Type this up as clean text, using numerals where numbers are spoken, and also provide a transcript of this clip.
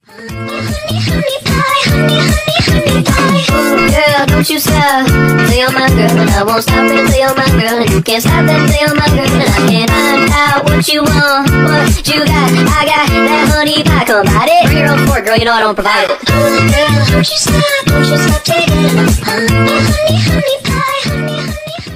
Girl, don't you stop, play on my girl, and I won't stop to play on my girl, and you can't stop to play on my girl, and I can't find out what you want, what you got. I got that honey pie, come bite it. Bring your own fork, girl, you know I don't provide it. Girl, don't you stop taking it. Honey pie, honey pie.